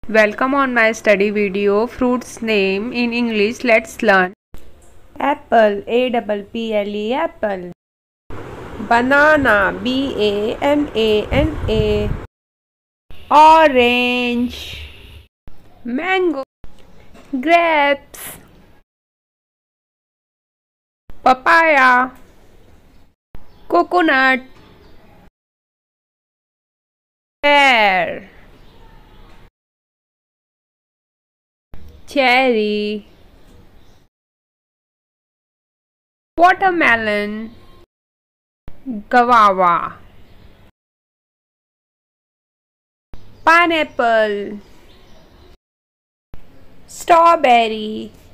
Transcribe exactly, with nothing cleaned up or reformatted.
Welcome on my study video. Fruits name in English. Let's learn. Apple, A P P L E, apple. Banana, B A N A N A. Orange. Mango. Grapes. Papaya. Coconut. Pear. Cherry. Watermelon. Guava. Pineapple. Strawberry.